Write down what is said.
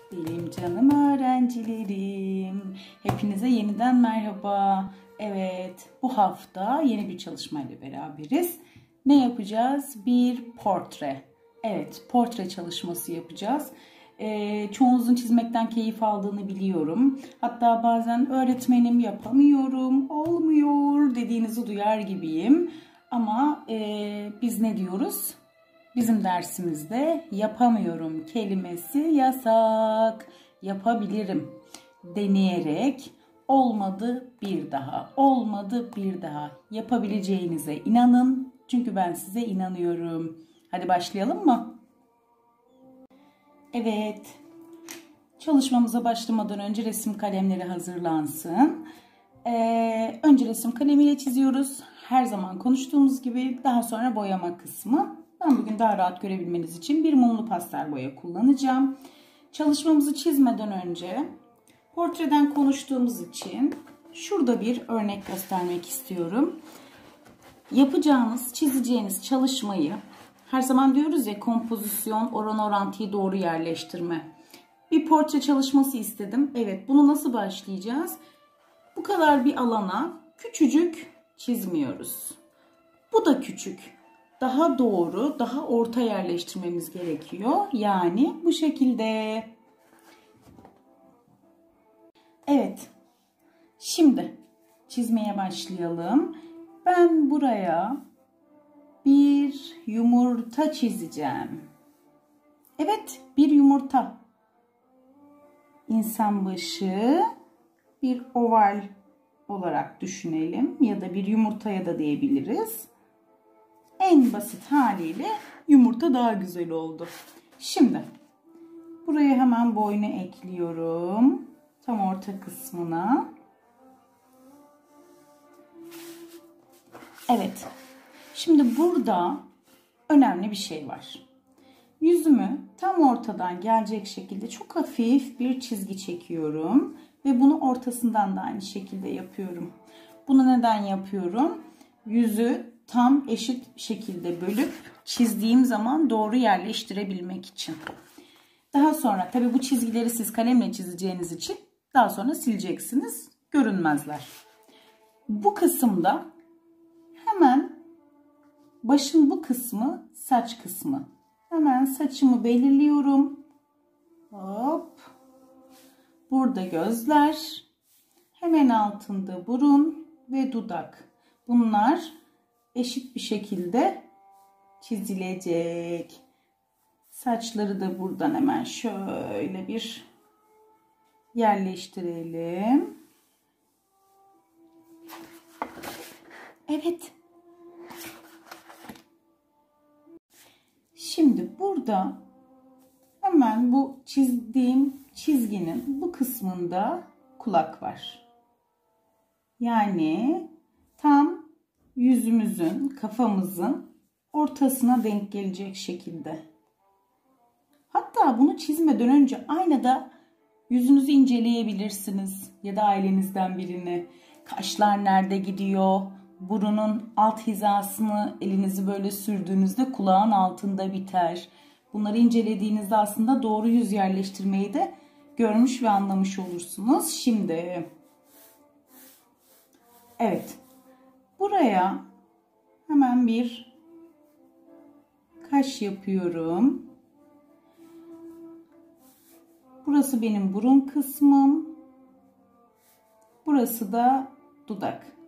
Benim canım öğrencilerim. Hepinize yeniden merhaba. Evet, bu hafta yeni bir çalışmayla beraberiz. Ne yapacağız? Bir portre. Evet, portre çalışması yapacağız. Çoğunuzun çizmekten keyif aldığını biliyorum. Hatta bazen öğretmenim yapamıyorum, olmuyor dediğinizi duyar gibiyim. Ama biz ne diyoruz? Bizim dersimizde yapamıyorum kelimesi yasak. Yapabilirim deneyerek olmadı bir daha, olmadı bir daha. Yapabileceğinize inanın. Çünkü ben size inanıyorum. Hadi başlayalım mı? Evet. Çalışmamıza başlamadan önce resim kalemleri hazırlansın. Önce resim kalemiyle çiziyoruz. Her zaman konuştuğumuz gibi, daha sonra boyama kısmı. Ben bugün daha rahat görebilmeniz için bir mumlu pastel boya kullanacağım. Çalışmamızı çizmeden önce portreden konuştuğumuz için şurada bir örnek göstermek istiyorum. Yapacağınız, çizeceğiniz çalışmayı, her zaman diyoruz ya, kompozisyon, oran orantıyı doğru yerleştirme. Bir portre çalışması istedim. Evet, bunu nasıl başlayacağız? Bu kadar bir alana küçücük çizmiyoruz. Bu da küçük. Daha doğru, daha orta yerleştirmemiz gerekiyor. Yani bu şekilde. Evet. Şimdi çizmeye başlayalım. Ben buraya bir yumurta çizeceğim. Evet, bir yumurta. İnsan başı bir oval olarak düşünelim ya da bir yumurtaya da diyebiliriz. En basit haliyle yumurta daha güzel oldu. Şimdi buraya hemen boynu ekliyorum. Tam orta kısmına. Evet. Şimdi burada önemli bir şey var. Yüzümü tam ortadan gelecek şekilde çok hafif bir çizgi çekiyorum. Ve bunu ortasından da aynı şekilde yapıyorum. Bunu neden yapıyorum? Yüzü tam eşit şekilde bölüp çizdiğim zaman doğru yerleştirebilmek için. Daha sonra tabii bu çizgileri siz kalemle çizeceğiniz için daha sonra sileceksiniz. Görünmezler. Bu kısımda hemen başın bu kısmı saç kısmı. Hemen saçımı belirliyorum. Hop. Burada gözler. Hemen altında burun ve dudak. Bunlar eşit bir şekilde çizilecek. Saçları da buradan hemen şöyle bir yerleştirelim. Evet. Şimdi burada hemen bu çizdiğim çizginin bu kısmında kulak var. Yani tam yüzümüzün, kafamızın ortasına denk gelecek şekilde. Hatta bunu çizmeden önce aynada yüzünüzü inceleyebilirsiniz ya da ailenizden birini. Kaşlar nerede gidiyor? Burunun alt hizasını elinizi böyle sürdüğünüzde kulağın altında biter. Bunları incelediğinizde aslında doğru yüz yerleştirmeyi de görmüş ve anlamış olursunuz. Şimdi evet, buraya hemen bir kaş yapıyorum. Burası benim burun kısmım. Burası da dudak.